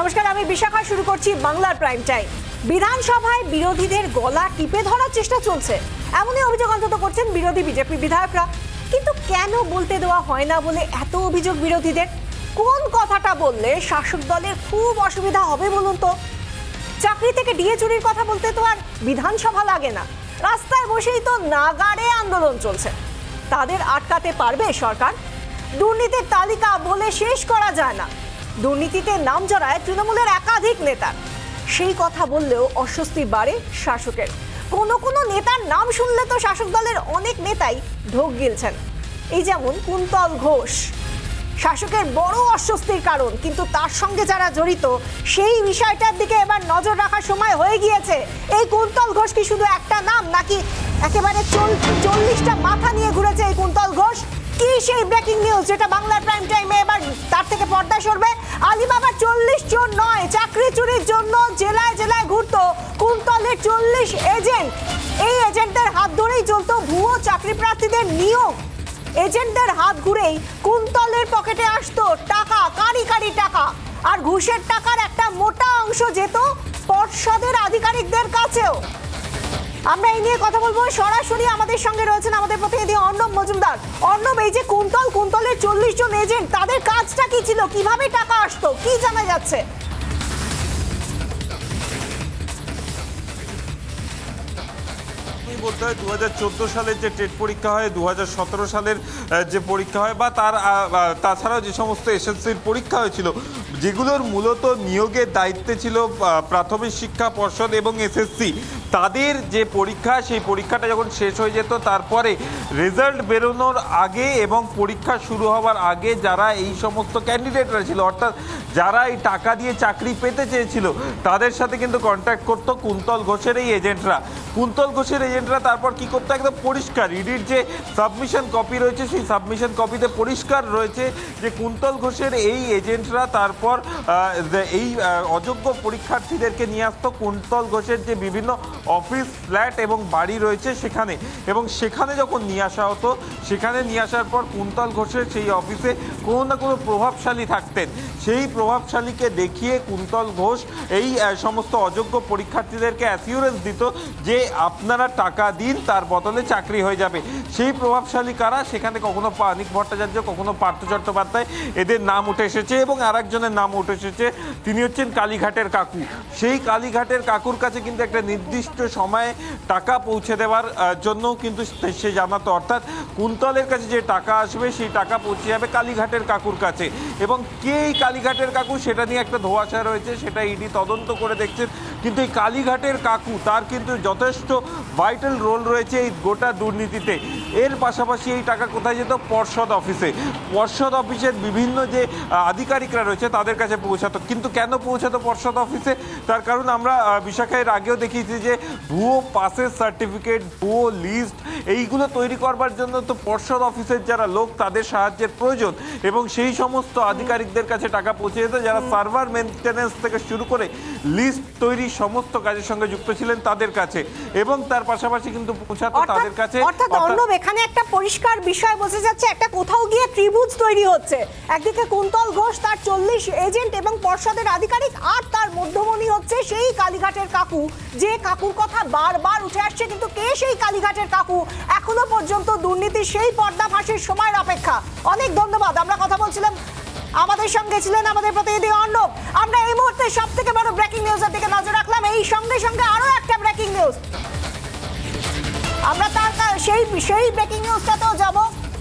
নমস্কার, আমি বিশাখা। শুরু করছি বাংলার প্রাইম টাইম। বিধানসভায় বিরোধীদের গলা টিপে ধরার চেষ্টা চলছে, এমনই অভিযোগ অন্তত করছেন বিরোধী বিজেপি বিধায়করা। কিন্তু কেন বলতে দেওয়া হয় না বলে এত অভিযোগ বিরোধীদের? কোন কথাটা বললে শাসক দলের খুব অসুবিধা হবে বলুন তো? চাকরি থেকে ডিএ চুরির কথা বলতে তো আর বিধানসভা লাগে না, রাস্তায় বসেই তো নাগাড়ে আন্দোলন চলছে। তাদের আটকাতে পারবে সরকার? দুর্নীতির তালিকা বলে শেষ করা যায় না। দুর্নীতিতে নাম জড়ায় তৃণমূলের একাধিক নেতা। সেই কথা বললেও অস্বস্তি বাড়ে শাসকের। কোনো কোনো নেতার নাম শুনলে তো শাসক দলের অনেক নেতাই ঢোক গিলছেন। এই যেমন কুন্তল ঘোষ, শাসকের বড় অস্বস্তির কারণ। কিন্তু তার সঙ্গে যারা জড়িত সেই বিষয়টার দিকে এবার নজর রাখার সময় হয়ে গিয়েছে। এই কুন্তল ঘোষ কি শুধু একটা নাম, নাকি একেবারে 40টা মাথা নিয়ে ঘুরেছে এই কুন্তল ঘোষ? কি সেই ব্রেকিং নিউজ যেটা বাংলার প্রাইম টাইমে এবার তার থেকে পর্দা সরবে? আলিবাবা 40 জন নয়, চাকরি চুরির জন্য জেলায় জেলায় ঘুরতো কুন্তলের 40 এজেন্ট। এই এজেন্টদের হাত ধরেই চলতো ভুয়ো চাকরি প্রার্থীদের নিয়োগ। এজেন্টদের হাত ঘুরেই কুন্তলের পকেটে আসতো টাকা, কারি কারি টাকা। আর ঘুষের টাকার একটা মোটা অংশ যেত পর্ষদের আধিকারিকদের কাছেও। আমরা এই নিয়ে কথা বলবো। সরাসরি আমাদের সঙ্গে রয়েছেন আমাদের প্রতিনিধি অর্ণব মজুমদার। অর্ণব, এই যে কুন্তলের 40 জন এজেন্ট, তাদের কাজটা কি ছিল? কিভাবে টাকা আসতো, কি জানা যাচ্ছে? বলতে হয় 2014 সালের যে টেট পরীক্ষা হয়, 2017 সালের যে পরীক্ষা হয়, বা তাছাড়াও যে সমস্ত এসএসসির পরীক্ষা হয়েছিল, যেগুলোর মূলত নিয়োগের দায়িত্বে ছিল প্রাথমিক শিক্ষা পর্ষদ এবং এসএসসি, তাদের যে পরীক্ষা, সেই পরীক্ষাটা যখন শেষ হয়ে যেত, তারপরে রেজাল্ট বেরোনোর আগে এবং পরীক্ষা শুরু হওয়ার আগে যারা এই সমস্ত ক্যান্ডিডেটরা ছিল, অর্থাৎ যারা এই টাকা দিয়ে চাকরি পেতে চেয়েছিল, তাদের সাথে কিন্তু কন্ট্যাক্ট করতো কুন্তল ঘোষের এই এজেন্টরা। কুন্তল ঘোষের এজেন্টরা তারপর কি করতো, একদম পরিষ্কার ইডির যে সাবমিশন কপি রয়েছে, সেই সাবমিশন কপিতে পরিষ্কার রয়েছে যে কুন্তল ঘোষের এই এজেন্টরা তারপর এই অযোগ্য পরীক্ষার্থীদেরকে নিয়ে আসতো কুন্তল ঘোষের যে বিভিন্ন অফিস, ফ্ল্যাট এবং বাড়ি রয়েছে সেখানে। এবং সেখানে যখন নিয়ে আসা হতো, সেখানে নিয়ে আসার পর কুন্তল ঘোষের সেই অফিসে কোনো না কোনো প্রভাবশালী থাকতেন। সেই প্রভাবশালীকে দেখিয়ে কুন্তল ঘোষ এই সমস্ত অযোগ্য পরীক্ষার্থীদেরকে অ্যাসিউরেন্স দিত যে আপনারা টাকা দিন, তার বদলে চাকরি হয়ে যাবে। সেই প্রভাবশালী কারা? সেখানে কখনো মানিক ভট্টাচার্য, কখনো পার্থ চট্টোপাধ্যায়, এদের নাম উঠে এসেছে। এবং আরেকজনের নাম উঠে এসেছে, তিনি হচ্ছেন কালীঘাটের কাকু। সেই কালীঘাটের কাকুর কাছে কিন্তু একটা নির্দিষ্ট সময়ে টাকা পৌঁছে দেওয়ার জন্য কিন্তু সে জানাতো, অর্থাৎ কুন্তলের কাছে যে টাকা আসবে সেই টাকা পৌঁছে যাবে কালীঘাটের কাকুর কাছে। এবং কে এই কালীঘাটের কাকু, সেটা নিয়ে একটা ধোঁয়াশা রয়েছে, সেটা ইডি তদন্ত করে দেখছেন। কিন্তু এই কালীঘাটের কাকু, তার কিন্তু যথেষ্ট ভাইটাল রোল রয়েছে এই গোটা দুর্নীতিতে। এর পাশাপাশি এই টাকা কোথায় যেত? পর্ষদ অফিসে। পর্ষদ অফিসের বিভিন্ন যে আধিকারিকরা রয়েছে তাদের কাছে পৌঁছাতো। কিন্তু কেন পৌঁছাতো পর্ষদ অফিসে? তার কারণ আমরা বিশাখার আগেও দেখিয়েছি যে ভুয়ো পাসের সার্টিফিকেট, ভুয়ো লিস্ট, এইগুলো তৈরি করবার জন্য তো পর্ষদ অফিসের যারা লোক, তাদের সাহায্যের প্রয়োজন। এবং সেই সমস্ত আধিকারিকদের কাছে টাকা পৌঁছে যেত যারা সার্ভার মেনটেন্যান্স থেকে শুরু করে লিস্ট তৈরি সমস্ত কাজের সঙ্গে যুক্ত ছিলেন তাদের কাছে। এবং তার পাশাপাশি কিন্তু পৌঁছাতো তাদের কাছে। অর্থাৎ অর্ণব, এখানে একটা পরিষ্কার বিষয় বোঝা যাচ্ছে, একটা কোথাও গিয়ে ত্রিভুজ তৈরি হচ্ছে। একদিকে কুন্তল ঘোষ, তার 40 এজেন্ট এবং পর্ষদের আধিকারিক, আর তার মধ্যমণি হচ্ছে সেই কালীঘাটের কাকু, যে কাকুর কথা বারবার উঠে আসছে। কিন্তু কে সেই কালীঘাটের কাকু? এখনো পর্যন্ত দুর্নীতির সেই পর্দা ফাঁসের সময়ের অপেক্ষা। অনেক ধন্যবাদ। আমরা কথা বলছিলাম, আমাদের সঙ্গে ছিলেন আমাদের প্রতিনিধি অর্ণব। আমরা এই মুহূর্তে সব থেকে বড় ব্রেকিং নিউজের দিকে নজর রাখলাম। এই সঙ্গে সঙ্গে আরো একটা ব্রেকিং নিউজ, আমরা তার সেই ব্রেকিং নিউজটাতেও যাব।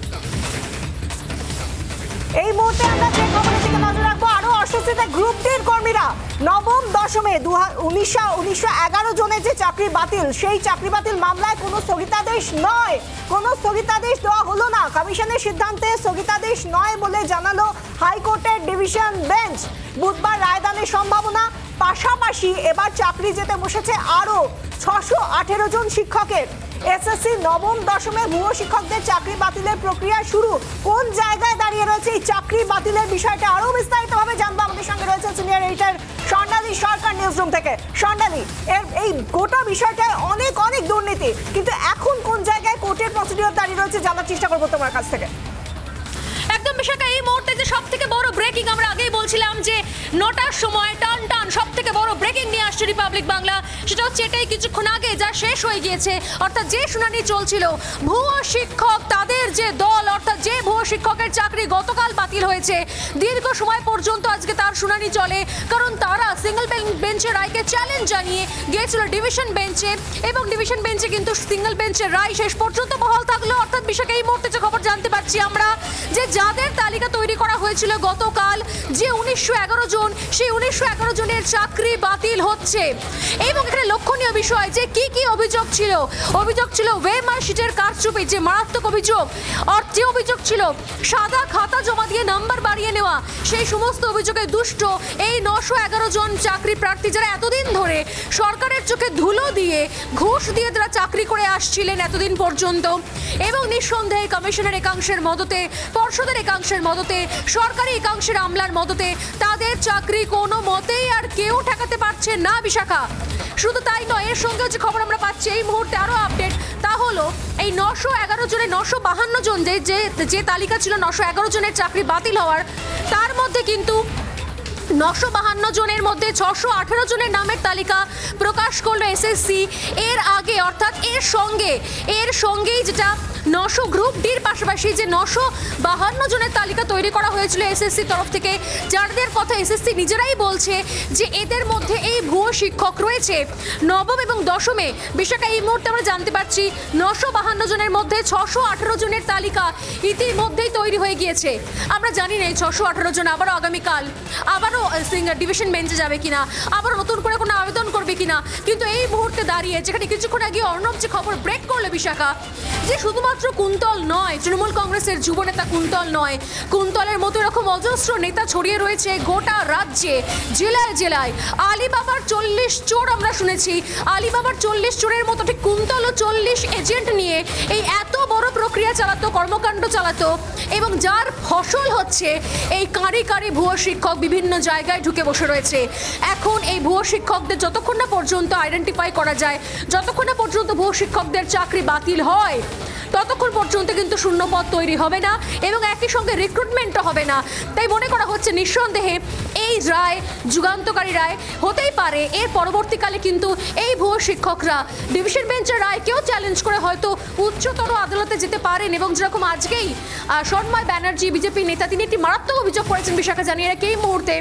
এই মুহূর্তে আমরা যে খবরের দিকে নজর রাখবো, আরো অস্বস্তিতে গ্রুপ ডির কর্মীরা। নবম দশমে 1911 জনের যে চাকরি বাতিল, সেই চাকরি বাতিল মামলায় কোনো স্থগিতাদেশ নয়, কোনো স্থগিতাদেশ দেওয়া হলো না। কমিশনের সিদ্ধান্তে স্থগিতাদেশ নয় বলে জানালো হাইকোর্টের ডিভিশন বেঞ্চ। বুধবার রায়দানের সম্ভাবনা। পাশাপাশি এবার চাকরি যেতে বসেছে আরো 618 জন শিক্ষকের। এসএসসি নবম দশমে ভুয়ো শিক্ষকদের চাকরি বাতিলের প্রক্রিয়া শুরু। কোন জায়গায় দাঁড়িয়ে রয়েছে এই চাকরি বাতিলের বিষয়টা আরো বিস্তারিতভাবে জানবো। আমাদের সঙ্গে রয়েছে senior editor Swarnali Sarkar newsroom থেকে। স্বর্ণালী, এই গোটা বিষয়টায় অনেক দুর্নীতি, কিন্তু এখন কোন জায়গায় কোর্টের প্রসিডিওর দাঁড়িয়ে রয়েছে জানার চেষ্টা করবো তোমার কাছ থেকে। একদম বিশাখা এই মুহূর্তে যে সব থেকে বড় ব্রেকিং, আমরা আগেই বলছিলাম যে 9টার সময় টান টান সব থেকে বড় ব্রেকিং নিয়ে আসছে রিপাবলিক বাংলা, সেটা হচ্ছে এটাই কিছুক্ষণ আগে যা শেষ হয়ে গিয়েছে, অর্থাৎ যে শুনানি চলছিল ভুয়ো শিক্ষক তাদের যে দল, অর্থাৎ যে ভুয়ো শিক্ষকের চাকরি গতকাল বাতিল হয়েছে, দীর্ঘ সময় পর্যন্ত আজকে তার শুনানি চলে, কারণ তারা সিঙ্গেল বেঞ্চের রায়কে চ্যালেঞ্জ জানিয়ে গিয়েছিল ডিভিশন বেঞ্চে, এবং ডিভিশন বেঞ্চে কিন্তু সিঙ্গেল বেঞ্চের রায় শেষ পর্যন্ত বহাল থাকলো। অর্থাৎ বিষয়কে এই মুহূর্তে যে খবর জানতে পারছি আমরা, যে যাদের তালিকা তৈরি করা হয়েছিল গতকাল, যে 1911 জন, সেই 1911 জনের চাকরি বাতিল হচ্ছে। এবং এখানে লক্ষণীয় বিষয় যে কি কি অভিযোগ ছিল, অভিযোগ ছিল ওয়েমার শিটের কারচুপি, যে মারাত্মক অভিযোগ, যে অভিযোগ ছিল সাদা খাতা জমা দিয়ে নাম্বার বাড়িয়ে নেওয়া, সেই সমস্ত অভিযোগে দুষ্ট এই 911 জন চাকরি প্রার্থী, যারা এতদিন ধরে সরকারের চোখে ধুলো দিয়ে ঘুষ দিয়ে তারা চাকরি করে আসছিলেন এতদিন পর্যন্ত, এবং নিঃসন্দেহে কমিশনের একাংশের মদতে, পর্ষদের একাংশের মদতে, সরকারি একাংশের আমলার মদতে তাদের চাকরি কোনো মতেই আর কেউ ঠেকাতে পারছে না বিশাখা। শুধু তাই নয়, এর সঙ্গেও যে খবর আমরা পাচ্ছি এই মুহূর্তে আরও আপডেট, তা হলো এই 911 জনের 952 জন যে তালিকা ছিল 911 জনের চাকরি বাতিল হওয়ার, তার মধ্যে কিন্তু 952 জনের মধ্যে 618 জনের নামের তালিকা প্রকাশ করলো এসএসসি এর আগে, অর্থাৎ এর সঙ্গেই যেটা 900 গ্রুপ ডির পাশাপাশি যে 952 জনের তালিকা তৈরি করা হয়েছিল এসএসসি তরফ থেকে, যাদের কথা এসএসসি নিজেরাই বলছে যে এদের মধ্যে এই ভুয়ো শিক্ষক রয়েছে। নবম এবং দশমে বিশাখা এই মুহূর্তে আমরা জানতে পারছি 952 জনের মধ্যে 618 জনের তালিকা ইতিমধ্যেই তৈরি হয়ে গিয়েছে। আমরা জানি না এই 618 জন আবারও আগামীকাল আবারও ডিভিশন বেঞ্চে যাবে কিনা, আবারও নতুন করে কোনো আবেদন করবে কিনা, কিন্তু এই মুহূর্তে দাঁড়িয়ে যেখানে কিছুক্ষণ আগে অর্ণব যে খবর ব্রেক করলো বিশাখা, যে শুধুমাত্র কুন্তল নয়, তৃণমূল কংগ্রেসের যুব নেতা কুন্তল নয়, কুন্তলের মতো এরকম অজস্র নেতা ছড়িয়ে রয়েছে গোটা রাজ্যে, জেলায় জেলায়। আলিবাবার 40 চোর আমরা শুনেছি, আলিবাবার 40 চোরের মতো ঠিক কুন্তলও 40 এজেন্ট নিয়ে এই এত বড় প্রক্রিয়া চালাতো, কর্মকাণ্ড চালাতো, এবং যার ফসল হচ্ছে এই কাঁড়ি কাঁড়ি ভুয়ো শিক্ষক বিভিন্ন জায়গায় ঢুকে বসে রয়েছে। এখন এই ভুয়ো শিক্ষকদের যতক্ষণ না পর্যন্ত আইডেন্টিফাই করা যায়, যতক্ষণ না পর্যন্ত ভুয়ো শিক্ষকদের চাকরি বাতিল হয়, ততক্ষণ পর্যন্ত কিন্তু শূন্যপদ তৈরি হবে না এবং একই সঙ্গে রিক্রুটমেন্টও হবে না। তাই মনে করা হচ্ছে নিঃসন্দেহে এই রায় যুগান্তকারী রায় হতেই পারে। এর পরবর্তীকালে কিন্তু এই ভুয়ো শিক্ষকরা ডিভিশন বেঞ্চের রায়কেও চ্যালেঞ্জ করে হয়তো উচ্চতর আদালতে যেতে পারেন, এবং যেরকম আজকেই সন্ময় ব্যানার্জি বিজেপি নেতা, তিনি একটি মারাত্মক অভিযোগ করেছেন বিশাখা, জানিয়ে রাখি এই মুহূর্তে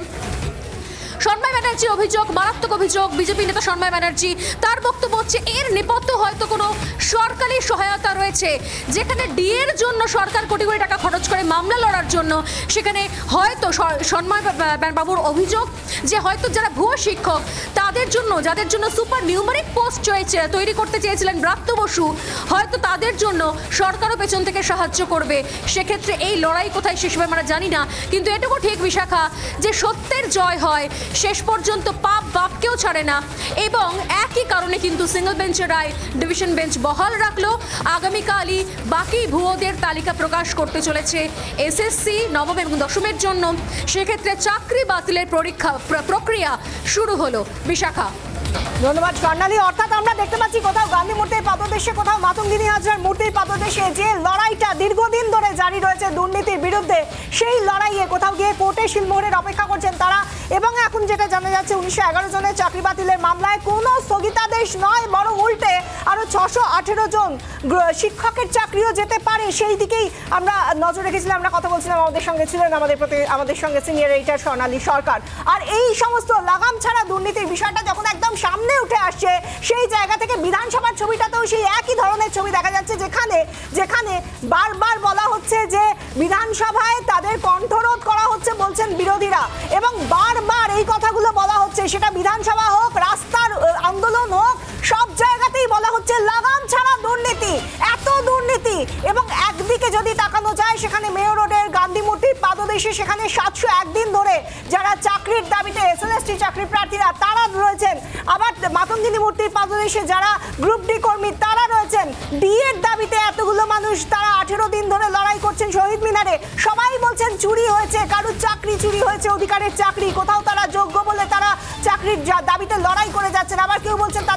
সন্ময় ব্যানার্জি অভিযোগ, মারাত্মক অভিযোগ, বিজেপি নেতা সন্ময় ব্যানার্জি, তার বক্তব্য হচ্ছে এর নেপথ্যে হয়তো কোনো সরকারি সহায়তা রয়েছে, যেখানে ডিএর জন্য সরকার কোটি কোটি টাকা খরচ করে মামলা লড়ার জন্য, সেখানে হয়তো সন্ময় বাবুর অভিযোগ যে হয়তো যারা ভুয়ো শিক্ষক তাদের জন্য, যাদের জন্য সুপার নিউমারিক পোস্ট তৈরি করতে চেয়েছিলেন ব্রাত্য বসু, হয়তো তাদের জন্য সরকারও পেছন থেকে সাহায্য করবে। সেক্ষেত্রে এই লড়াই কোথায় শেষ হবে আমরা জানি না, কিন্তু এটুকু ঠিক বিশাখা যে সত্যের জয় হয়, শেষ পর্যন্ত পাপ বাপকেও ছাড়ে না, এবং একই কারণে কিন্তু সিঙ্গেল বেঞ্চের রায় ডিভিশন বেঞ্চ বহাল রাখলো। আগামীকালই বাকি ভুয়োদের তালিকা প্রকাশ করতে চলেছে এসএসসি নবম এবং দশমের জন্য। সেক্ষেত্রে চাকরি বাতিলের প্রক্রিয়া শুরু হলো বিশাখা। ধন্যবাদ স্বর্ণালী। অর্থাৎ আমরা দেখতে পাচ্ছি কোথাও গান্ধী মূর্তির পাদদেশে, কোথাও মাতঙ্গিনী হাজরার মূর্তির পাদদেশে যে লড়াইটা দীর্ঘদিন ধরে জারি রয়েছে দুর্নীতির বিরুদ্ধে, সেই লড়াইয়ে কোথাও গিয়ে কোর্টে শিলমোহরের অপেক্ষা করছেন তারা। এবং এখন যেটা জানা যাচ্ছে 1911 জনের চাকরি বাতিলের মামলায় কোনো স্থগিতাদেশ নয়, বরং উল্টে আরো 618 জন শিক্ষকের চাকরিও যেতে পারে, সেই দিকেই আমরা নজর রেখেছিলাম। আমরা কথা বলছিলাম, আমাদের সঙ্গে ছিলেন আমাদের সঙ্গে সিনিয়র এডিটর স্বর্ণালী সরকার। আর এই সমস্ত লাগাম ছাড়া দুর্নীতির বিষয়টা যখন একদম সামনে উঠে আসছে, সেই জায়গা থেকে বিধানসভার ছবিটাতেও সেই একই ধরনের ছবি দেখা যাচ্ছে, যেখানে বারবার বলা হচ্ছে যে বিধানসভায় তাদের কণ্ঠরোধ করা হচ্ছে বলছেন বিরোধীরা, এবং বারবার এই কথাগুলো বলা হচ্ছে, সেটা বিধানসভা হোক, রাস্তার আন্দোলন হোক, সব জায়গাতেই বলা হচ্ছে লাগাম ছাড়া দুর্নীতি, এত দুর্নীতি। এবং একদিকে যদি তাকানো যায়, সেখানে মেয়র রোডের গান্ধী মূর্তির পাদদেশে সেখানে 701 দিন ধরে যারা চাকরির দাবিতে এসএলএসটি চাকরি প্রার্থীরা তারা রয়েছেন, আবার মাতঙ্গিনী মূর্তির পাদদেশে যারা গ্রুপ ডি কর্মী তারা রয়েছেন, ডিএর দাবিতে এতগুলো মানুষ তারা 18 দিন ধরে লড়াই করছেন শহীদ মিনারে। সবাই বলছেন চুরি হয়েছে, কারুর চাকরি চুরি হয়েছে, অধিকারের চাকরি, কোথাও তারা যোগ্য বলে তারা চাকরির দাবিতে লড়াই করে যাচ্ছেন, আবার কেউ বলছেন তাদের অধিকারের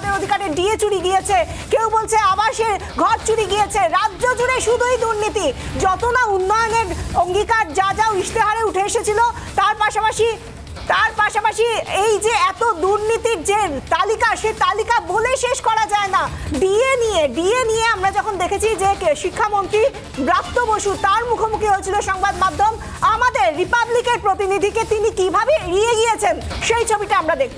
সরকারের ডিএ চুরি গিয়েছে, কেউ বলছে আবাসের ঘর চুরি গিয়েছে। রাজ্য জুড়ে শুধুই দুর্নীতি, যত না উন্নয়নের অঙ্গীকার যা যা ইশতেহারে উঠে এসেছিল, তার পাশাপাশি এই যে এত দুর্নীতির যে তালিকা, সেই তালিকা বলে শেষ করা যায় না। ডিএ নিয়ে আমরা যখন দেখেছি যে শিক্ষামন্ত্রী ব্রাত্য বসু তার মুখোমুখি হয়েছিল সংবাদ মাধ্যম, আমাদের রিপাবলিকের প্রতিনিধিকে তিনি কিভাবে এড়িয়ে গিয়েছেন সেই ছবিটা আমরা দেখব।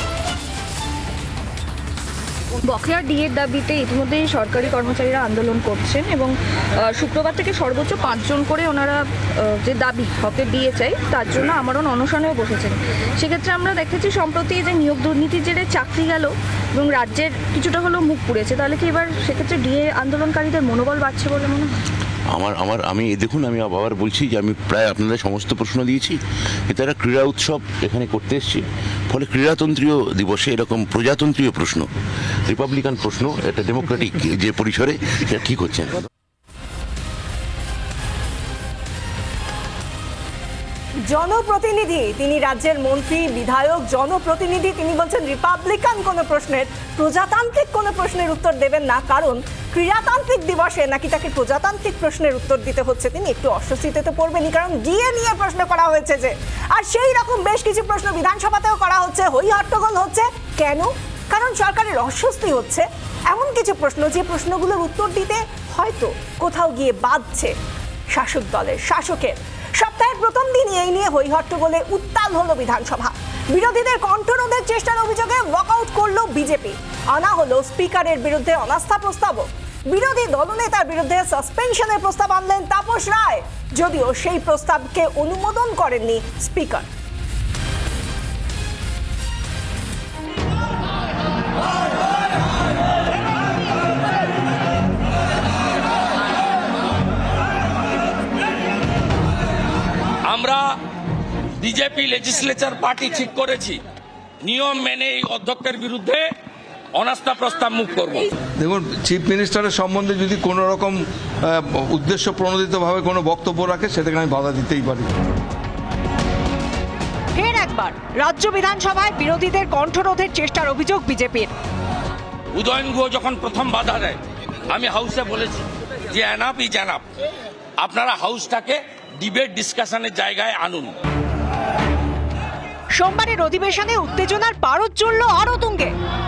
বকেয়া ডিএর দাবিতে ইতিমধ্যেই সরকারি কর্মচারীরা আন্দোলন করছেন এবং শুক্রবার থেকে সর্বোচ্চ 5 জন করে ওনারা যে দাবি হকের ডিএ চাই তার জন্য আমরণ অনশনেও বসেছেন। সেক্ষেত্রে আমরা দেখেছি সম্প্রতি যে নিয়োগ দুর্নীতির জেরে চাকরি গেল এবং রাজ্যের কিছুটা হলেও মুখ পুড়েছে, তাহলে কি এবার সেক্ষেত্রে ডিএ আন্দোলনকারীদের মনোবল বাড়ছে বলে মনে হয়? আমি দেখুন, আমি আবার বলছি যে আমি প্রায় আপনাদের সমস্ত প্রশ্ন দিয়েছি। এটা একটা ক্রীড়া উৎসব এখানে করতে এসেছি, ফলে ক্রীড়াতন্ত্রীয় দিবসে এরকম প্রজাতন্ত্রীয় প্রশ্ন, রিপাবলিকান প্রশ্ন, এটা ডেমোক্রেটিক যে পরিসরে সেটা ঠিক হচ্ছে না। জনপ্রতিনিধি তিনি, রাজ্যের মন্ত্রী বিধায়ক জনপ্রতিনিধি, তিনি বলছেন রিপাবলিকান কোনো প্রশ্নের, প্রজাতান্ত্রিক কোনো প্রশ্নের উত্তর দেবেন না, কারণ ক্রীড়াতান্ত্রিক দিবসে নাকি তাকে প্রজাতান্ত্রিক প্রশ্নের উত্তর দিতে হচ্ছে। তিনি একটু অস্বস্তিতে তো পড়বেনই, কারণ ডিএ নিয়ে প্রশ্ন করা হয়েছে যে, আর সেই রকম বেশ কিছু প্রশ্ন বিধানসভাতেও করা হচ্ছে, হই হট্টগোল হচ্ছে। কেন? কারণ সরকারের অস্বস্তি হচ্ছে এমন কিছু প্রশ্ন, যে প্রশ্নগুলোর উত্তর দিতে হয়তো কোথাও গিয়ে বাধছে শাসক দলের, শাসকের। সপ্তাহের প্রথম দিনই এই নিয়ে হইহট্টগোলে উত্তাল হলো বিধানসভা। বিরোধীদের কণ্ঠরোধের চেষ্টার অভিযোগে ওয়াকআউট করলো বিজেপি। আনা হলো স্পিকারের বিরুদ্ধে অনাস্থা প্রস্তাবও। বিরোধী দলনেতার বিরুদ্ধে সাসপেনশনের প্রস্তাব আনলেন তাপস রায়, যদিও সেই প্রস্তাবকে অনুমোদন করেননি স্পিকার। আমরা বিজেপি লেজিসলেচার পার্টি ঠিক করেছি নিয়ম মেনে এই অধ্যক্ষের বিরুদ্ধে অনাস্থা প্রস্তাব মুখ করব। দেখুন, চিফ মিনিস্টারের সম্বন্ধে যদি কোনো রকম উদ্দেশ্য প্রণোদিতভাবে কোনো বক্তব্য রাখে, সেটাকে আমি বাধা দিতেই পারি। ফের একবার রাজ্য বিধানসভায় বিরোধীদের কণ্ঠরোধের চেষ্টার অভিযোগ বিজেপির। উদয়ন গুহ যখন প্রথম বাধা দেয়, আমি হাউসে বলেছি যে এনাফ ইজ এনাফ, আপনারা হাউসটাকে ডিবেট ডিসকাশনের জায়গায় আনুন। সোমবারের অধিবেশনে উত্তেজনার পারদ চড়ল আরো তুঙ্গে।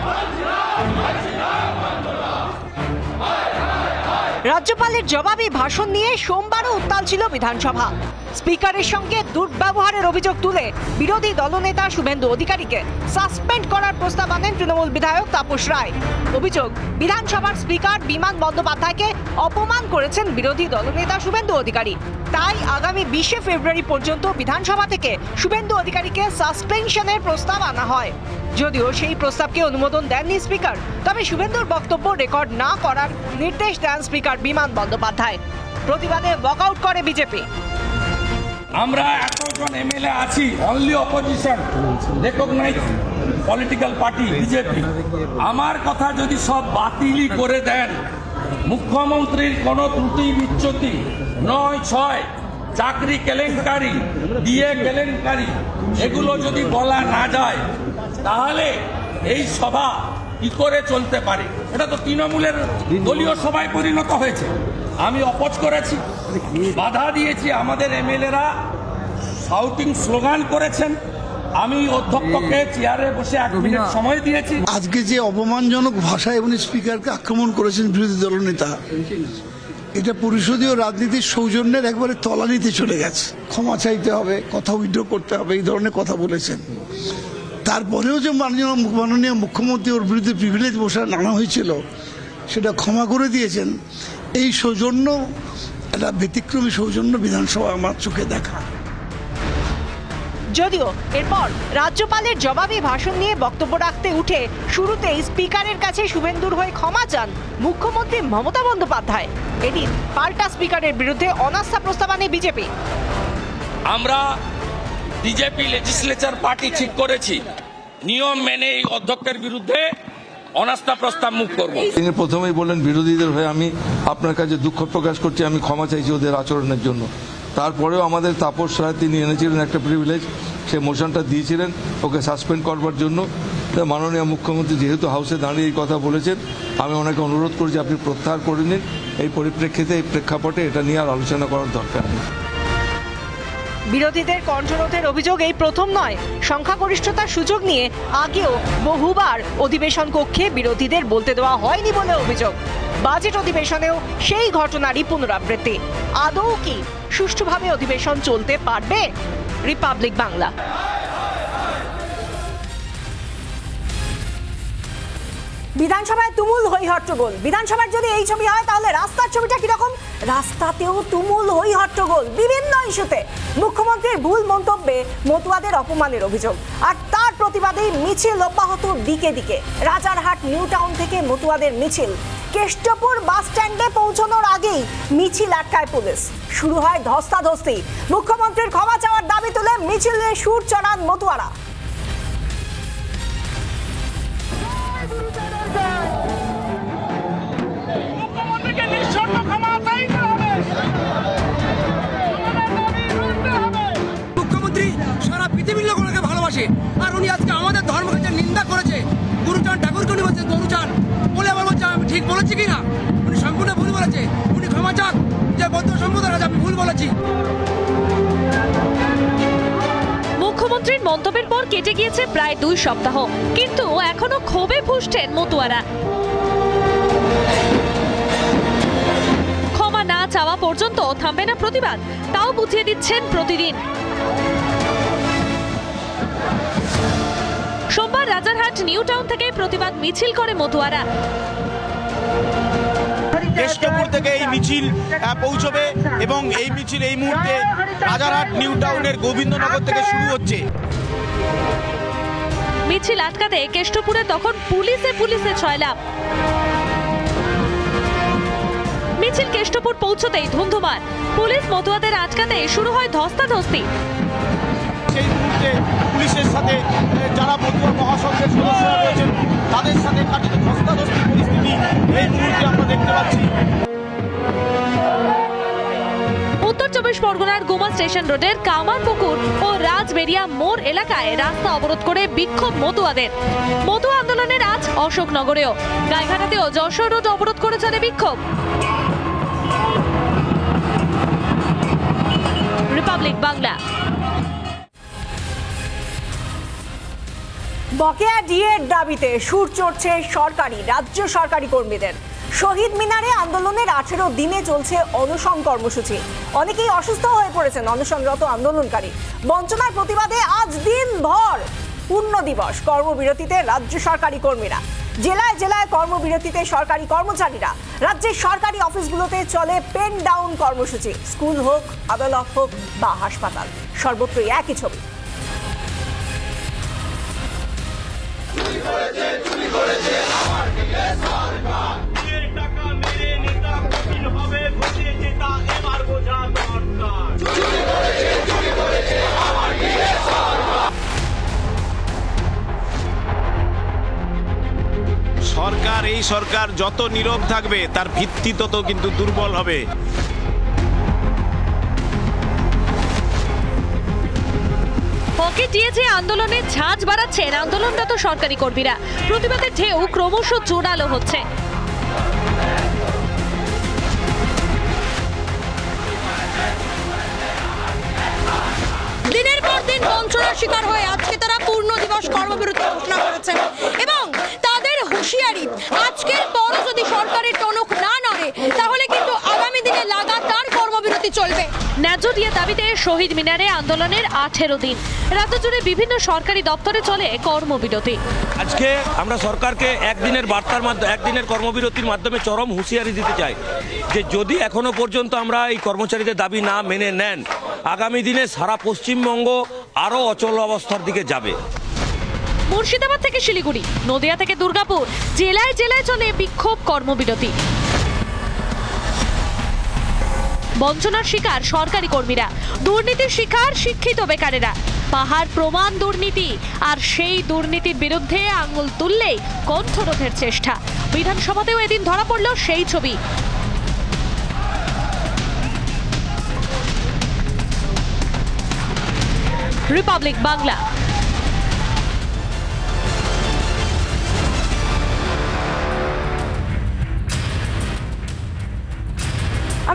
রাজ্যপালের জবাবি ভাষণ নিয়ে সোমবারও উত্তাল ছিল বিধানসভা। স্পিকারের সঙ্গে দুর্ব্যবহারের অভিযোগ তুলে বিরোধী দলনেতা শুভেন্দু অধিকারীকে সাসপেন্ড করার প্রস্তাব আনেন তৃণমূল বিধায়ক তাপস রায়। অভিযোগ, বিধানসভার স্পিকার বিমান বন্দ্যোপাধ্যায়কে অপমান করেছেন বিরোধী দলনেতা শুভেন্দু অধিকারী। তাই আগামী 20 ফেব্রুয়ারি পর্যন্ত বিধানসভা থেকে শুভেন্দু অধিকারীকে সাসপেনশনের প্রস্তাব আনা হয়। যদিও সেই প্রস্তাবকে অনুমোদন দেননি স্পিকার, তবে শুভেন্দুর বক্তব্য রেকর্ড না করার নির্দেশ দেন স্পিকার বিমান বন্দ্যোপাধ্যায়। প্রতিবাদে ওয়াকআউট করে বিজেপি। আমরা এতজন এমএলএ আছি, only opposition recognise political party BJP. আমার কথা যদি সব বাতিলই করে দেন, মুখ্যমন্ত্রীর কোন ত্রুটি বিচ্যুতি 9-6 চাকরি কেলেঙ্কারি, ডিএ কেলেঙ্কারি, এগুলো যদি বলা না যায়, তাহলে এই সভা কি করে চলতে পারে? এটা তো তৃণমূলের দলীয় সভায় পরিণত হয়েছে। আমি অপোজ করেছি, বাধা দিয়েছি, আমাদের এমএলএরা শাউটিং স্লোগান করেছেন। আমি অধ্যক্ষকে চেয়ারে বসে 1 মিনিট সময় দিয়েছি। আজকে যে অপমানজনক ভাষায় উনি স্পিকারকে আক্রমণ করেছেন বিরোধী দলনেতা, এটা পরিষদীয় রাজনীতির সৌজন্যের একবারে তলানিতে চলে গেছে। ক্ষমা চাইতে হবে, কথা উইথড্র করতে হবে, এই ধরনের কথা বলেছেন। তারপরেও যে মাননীয় মুখ্যমন্ত্রী ওর বিরুদ্ধে প্রিভিলেজ বসা আনা হয়েছিল, সেটা ক্ষমা করে দিয়েছেন। এই সৌজন্য, একটা ব্যতিক্রমী সৌজন্য বিধানসভা আমার চোখে দেখা। যদিও এরপর রাজ্যপালের জবাবি ভাষণ নিয়ে বক্তব্য রাখতে উঠে শুরুতেই স্পিকারের কাছে শুভেন্দুর হয়ে ক্ষমা চান মুখ্যমন্ত্রী মমতা বন্দ্যোপাধ্যায়। এদিন পাল্টা স্পিকারের বিরুদ্ধে অনাস্থা প্রস্তাব আনে বিজেপি। আমরা বিজেপি লেজিসলেচার পার্টি ঠিক করেছি নিয়ম মেনে এই অধ্যক্ষের বিরুদ্ধে অনাস্থা প্রস্তাব মুখ করব। তিনি প্রথমেই বললেন, বিরোধীদের হয়ে আমি আপনার কাছে দুঃখ প্রকাশ করছি, আমি ক্ষমা চাইছি ওদের আচরণের জন্য। তারপরেও আমাদের তাপস রায়, তিনি এনেছিলেন একটা প্রিভিলেজ, সে মোশনটা দিয়েছিলেন ওকে সাসপেন্ড করবার জন্য। মাননীয় মুখ্যমন্ত্রী যেহেতু হাউসে দাঁড়িয়ে এই কথা বলেছেন, আমি ওনাকে অনুরোধ করছি আপনি প্রত্যাহার করে নিন। এই পরিপ্রেক্ষিতে, এই প্রেক্ষাপটে এটা নিয়ে আর আলোচনা করার দরকার নেই। বিরোধীদের কণ্ঠরোধের অভিযোগ এই প্রথম নয়। সংখ্যাগরিষ্ঠতার সুযোগ নিয়ে আগেও বহুবার অধিবেশন কক্ষে বিরোধীদের বলতে দেওয়া হয়নি বলে অভিযোগ। বাজেট অধিবেশনেও সেই ঘটনারই পুনরাবৃত্তি। আদৌ কি সুষ্ঠুভাবে অধিবেশন চলতে পারবে? রিপাবলিক বাংলা। বিধানসভায় তুমুল হই-হট্টগোল। বিধানসভার যদি এই ছবি হয় তাহলে রাস্তার ছবিটা কিরকম? রাস্তাতেও তুমুল হই-হট্টগোল বিভিন্ন ইস্যুতে। মুখ্যমন্ত্রীর ভুল মন্তব্যে মতুয়াদের অপমানের অভিযোগ, আর তার প্রতিবাদেই মিছিল অব্যাহত দিকে দিকে। রাজারহাট নিউ টাউন থেকে মতুয়াদের মিছিল কেষ্টপুর বাস স্ট্যান্ডে পৌঁছানোর আগেই মিছিল আটকায় পুলিশ। শুরু হয় ধস্তাধস্তি। মুখ্যমন্ত্রীর ক্ষমা চাওয়ার দাবি তুলে মিছিলে সুর চড়ান মতুয়ারা। মুখ্যমন্ত্রী সারা পৃথিবীর লোক ওনাকে ভালোবাসে, আর উনি আজকে আমাদের ধর্মকে যে নিন্দা করেছে, গুরুচান ঠাকুরকে উনি বলছে গরুচান বলে, আবার বলছে আমি ঠিক বলেছি কিনা। উনি সম্পূর্ণ ভুল বলেছে। উনি ক্ষমা চাক যে বৌদ্ধ সম্প্রদায়ের কাছে আমি ভুল বলেছি। মুখ্যমন্ত্রীর মন্তব্যের পর কেটে গিয়েছে প্রায় 2 সপ্তাহ, কিন্তু এখনো ক্ষোভে ফুঁসছেন মতুয়ারা। ক্ষমা না চাওয়া পর্যন্ত থামবে না প্রতিবাদ, তাও বুঝিয়ে দিচ্ছেন প্রতিদিন। সোমবার রাজারহাট নিউ টাউন থেকে প্রতিবাদ মিছিল করে মতুয়ারা। কেষ্টপুর থেকে এই মিছিল পৌঁছবে এবং এই মিছিল এই মুহূর্তে রাজারহাট নিউ টাউনের গোবিন্দনগর থেকে শুরু হচ্ছে। মিছিল আটকাতে কেষ্টপুরে তখন পুলিশে ছয়লাভ। মিছিল কেষ্টপুর পৌঁছতেই ধুন্ধুমার। পুলিশ মতুয়াদের আটকাতে শুরু হয় ধস্তাধস্তি। সেই মুহূর্তে পুলিশের সাথে যারা মতুয়া মহাসংঘের সদস্যরা রয়েছেন তাদের সাথে কাটিয়ে ধস্তাধস্তি পরিস্থিতি এই মুহূর্তে আমরা দেখতে পাচ্ছি। উত্তর 24 পরগনার গুমা স্টেশন রোডের কামারপুকুর ও রাজবেরিয়া মোড় এলাকায় রাস্তা অবরোধ করে বিক্ষোভ মতুয়াদের। মতুয়া আন্দোলনের আজ অশোকনগরেও। গাইঘাটাতেও যশোর রোড অবরোধ করে চলে বিক্ষোভ। রিপাবলিক বাংলা। বকেয়া ডিএর দাবিতে সুর চড়ছে রাজ্য সরকারি কর্মীদের। শহীদ মিনারে আন্দোলনের 18 দিনে চলছে অনশন কর্মসূচি। অনেকেই অসুস্থ হয়ে পড়েছেন অনশনরত আন্দোলনকারী। বঞ্চনার প্রতিবাদে আজ দিনভর পূর্ণ দিবস কর্মবিরতিতে রাজ্য সরকারি কর্মীরা। জেলায় জেলায় কর্মবিরতিতে সরকারি কর্মচারীরা। রাজ্যের সরকারি অফিসগুলোতে চলে পেন ডাউন কর্মসূচি। স্কুল হোক, আদালত হোক বা হাসপাতাল, সর্বত্রই একই ছবি। এই সরকার যত নীরব থাকবে তার ভিত্তি তত কিন্তু দুর্বল হবে। পকেট দিয়েছে আন্দোলনের ঝাঁজ বাড়াচ্ছেন আন্দোলনরত সরকারি কর্মীরা। প্রতিবাদের ঢেউ ক্রমশ জোরালো হচ্ছে। দিনের পর দিন বঞ্চনার শিকার হয়ে আজকে তারা পূর্ণ দিবস কর্মবিরতি ঘোষণা করেছেন এবং তাদের হুঁশিয়ারি, আজকের পরও যদি সরকারের টনক না নড়ে তাহলে কিন্তু আগামী দিনে লাগাতার কর্মবিরতি চলবে। ন্যায্য দিয়ে দাবিতে শহীদ মিনারে আন্দোলনের 18 দিন। রাজ্য জুড়ে বিভিন্ন সরকারি দপ্তরে চলে কর্মবিরতি। আজকে আমরা সরকারকে একদিনের কর্মবিরতির মাধ্যমে চরম হুঁশিয়ারি দিতে চাই যে যদি এখনো পর্যন্ত আমরা এই কর্মচারীদের দাবি না মেনে নেন, আগামী দিনে সারা পশ্চিমবঙ্গ আরো অচল অবস্থার দিকে যাবে। মুর্শিদাবাদ থেকে শিলিগুড়ি, নদিয়া থেকে দুর্গাপুর, জেলায় জেলায় চলে বিক্ষোভ কর্মবিরতি। বঞ্চনার শিকার সরকারি কর্মীরা, দুর্নীতির শিকার শিক্ষিত বেকারেরা। পাহাড় প্রমাণ দুর্নীতি, আর সেই দুর্নীতির বিরুদ্ধে আঙুল তুললেই কণ্ঠরোধের চেষ্টা। বিধানসভাতেও এদিন ধরা পড়ল সেই ছবি। রিপাবলিক বাংলা।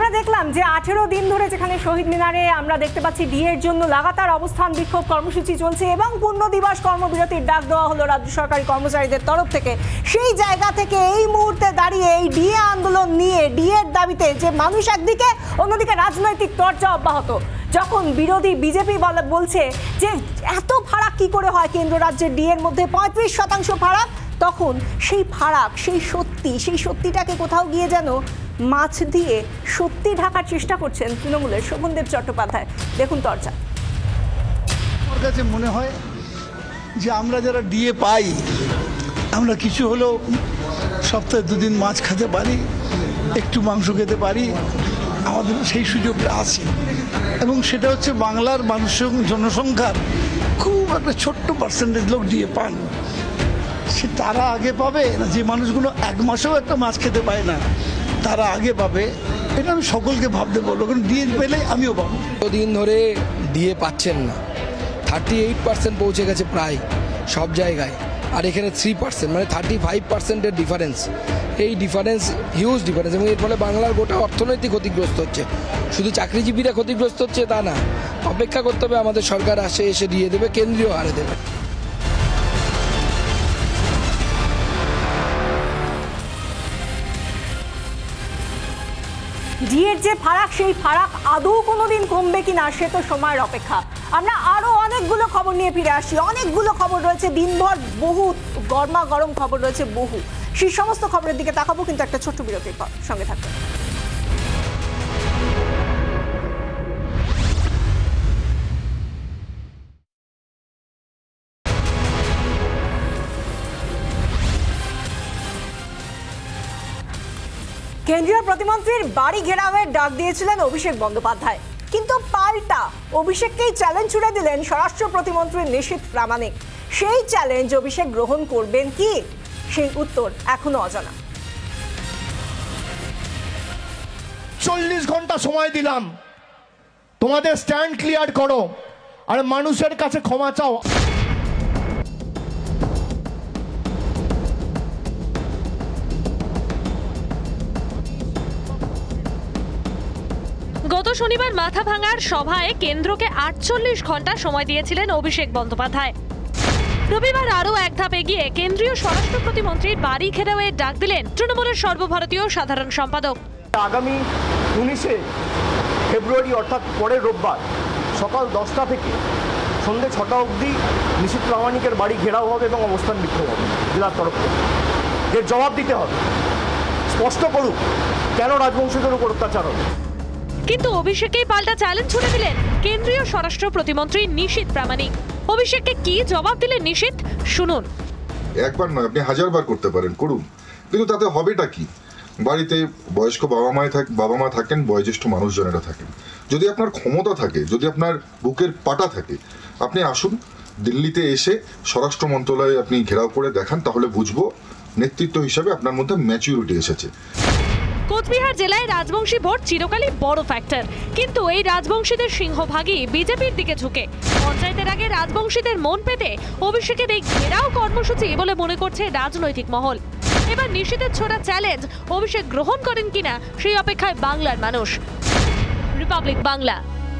আমরা দেখলাম যে 18 দিন ধরে যেখানে শহীদ মিনারে আমরা দেখতে পাচ্ছি ডিএর জন্য লাগাতার অবস্থান বিক্ষোভ কর্মসূচি চলছে এবং পূর্ণ দিবস কর্মবিরতির ডাক দেওয়া হলো রাজ্য সরকারি কর্মচারীদের তরফ থেকে। সেই জায়গা থেকে এই মুহূর্তে দাঁড়িয়ে এই ডিএ আন্দোলন নিয়ে ডিএর দাবিতে যে মানুষ একদিকে, অন্যদিকে রাজনৈতিক চর্চা অব্যাহত। যখন বিরোধী বিজেপি বলছে যে এত ফারাক কি করে হয় কেন্দ্র রাজ্যের ডিএর মধ্যে 35% ফারাক, তখন সেই ফারাক, সেই সত্যিটাকে কোথাও গিয়ে যেন মাছ দিয়ে সত্যি ঢাকার চেষ্টা করছেন তৃণমূলের শোভনদেব চট্টোপাধ্যায়। দেখুন চর্চা। আমার কাছে মনে হয় যে আমরা যারা ডিএ পাই, আমরা কিছু হলেও সপ্তাহে 2 দিন মাছ খেতে পারি, একটু মাংস খেতে পারি, আমাদের সেই সুযোগটা আছে। এবং সেটা হচ্ছে বাংলার মানুষের জনসংখ্যার খুব একটা ছোট্ট পার্সেন্টেজ লোক ডিএ পান। সে তারা আগে পাবে না যে মানুষগুলো 1 মাসেও একটা মাছ খেতে পায় না, তারা আগে পাবে, এটা আমি সকলকে ভাবতে বলবো। কারণ ডিএ পেলে আমিও পাবো। দিন ধরে ডিএ পাচ্ছেন না, 38% পৌঁছে গেছে প্রায় সব জায়গায়, আর এখানে 3% মানে 35%-এর ডিফারেন্স। এই ডিফারেন্স হিউজ ডিফারেন্স, এবং এর ফলে বাংলার গোটা অর্থনৈতিক ক্ষতিগ্রস্ত হচ্ছে। শুধু চাকরিজীবীরা ক্ষতিগ্রস্ত হচ্ছে তা না, অপেক্ষা করতে হবে আমাদের সরকার এসে দিয়ে দেবে, কেন্দ্রীয় হারে দেবে। ডিএর যে ফারাক, সেই ফারাক আদৌ কোনোদিন কমবে কিনা সে তো সময়ের অপেক্ষা। আমরা আরো অনেকগুলো খবর নিয়ে ফিরে আসি, অনেকগুলো খবর রয়েছে দিনভর, বহু গরমা গরম খবর রয়েছে বহু। সেই সমস্ত খবরের দিকে তাকাবো, কিন্তু একটা ছোট্ট বিরতির পর। সঙ্গে থাকবেন। কেন্দ্রীয় প্রতিমন্ত্রীর বাড়ি ঘেরাওয়ের ডাক দিয়েছিলেন অভিষেক বন্দ্যোপাধ্যায়, কিন্তু পাল্টা অভিষেককেই চ্যালেঞ্জ ছুড়ে দিলেন স্বরাষ্ট্র প্রতিমন্ত্রী নিশীথ প্রামাণিক। সেই চ্যালেঞ্জ অভিষেক গ্রহণ করবেন কি, সেই উত্তর এখনো অজানা। 40 ঘন্টা সময় দিলাম, তোমাদের স্ট্যান্ড ক্লিয়ার করো আর মানুষের কাছে ক্ষমা চাও। গত শনিবার মাথা ভাঙার সভায় কেন্দ্রকে 48 ঘন্টা সময় দিয়েছিলেন অভিষেক বন্দ্যোপাধ্যায়। রবিবার আরও এক ধাপ এগিয়ে কেন্দ্রীয় স্বরাষ্ট্র প্রতিমন্ত্রীর বাড়ি ঘেরাওয়ের ডাক দিলেন তৃণমূলের সর্বভারতীয় সাধারণ সম্পাদক। আগামী 19শে ফেব্রুয়ারি অর্থাৎ পরের রোববার সকাল 10টা থেকে সন্ধ্যে 6টা অবধি নিশীথ প্রামাণিকের বাড়ি ঘেরাও হবে এবং অবস্থান বিক্ষোভ হবে জেলার তরফ থেকে। এর জবাব দিতে হবে, স্পষ্ট করুক কেন রাজবংশীদের উপর অত্যাচার হবে। কিন্তু অভিষেককেই পাল্টা চ্যালেঞ্জ ছুড়ে দিলেন কেন্দ্রীয় স্বরাষ্ট্র প্রতিমন্ত্রী নিশীথ প্রামাণিক। অভিষেককে কি জবাব দিলেন নিশীথ, শুনুন। একবার নয়, আপনি 1000 বার করতে পারেন, করুন, কিন্তু তাতে হবেটা কি? বাড়িতে বয়স্ক বাবা মা থাকেন, বয়োজ্যেষ্ঠ মানুষজনেরা থাকেন। যদি আপনার ক্ষমতা থাকে, যদি আপনার বুকের পাটা থাকে, আপনি আসুন দিল্লিতে এসে স্বরাষ্ট্র মন্ত্রণালয়ে আপনি ঘেরাও করে দেখান, তাহলে বুঝবো নেতৃত্ব হিসাবে আপনার মধ্যে ম্যাচুরিটি এসেছে। কোচবিহার জেলায় রাজবংশী ভোট চিরকালই বড় ফ্যাক্টর, কিন্তু এই রাজবংশীদের সিংহভাগই বিজেপির দিকে ঝুঁকে। পঞ্চায়েতের আগে রাজবংশীদের মন পেতে অভিষেকের এই ঘেরাও কর্মসূচি বলে মনে করছে রাজনৈতিক মহল। এবার নিশীথের ছোড়া চ্যালেঞ্জ অভিষেক গ্রহণ করেন কিনা সেই অপেক্ষায় বাংলার মানুষ। রিপাবলিক বাংলা।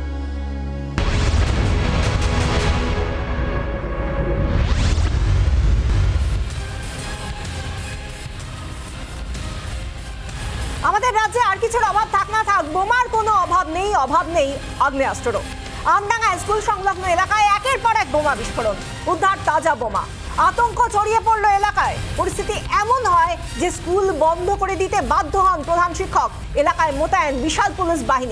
আমাদের রাজ্যে আর কিছুর অভাব থাক না থাক, বোমার কোনো অভাব নেই আগ্নেয়াস্ত্রেরও। আমডাঙ্গা স্কুল সংলগ্ন এলাকায় একের পর এক বোমা বিস্ফোরণ, উদ্ধার তাজা বোমা। আতঙ্ক ছড়িয়ে পড়ল এলাকায়। পরিস্থিতি এমন হয় যে স্কুল বন্ধ করে দিতে বাধ্য হন প্রধান শিক্ষক। এলাকায় মোতায়েন বিশাল পুলিশ বাহিনী।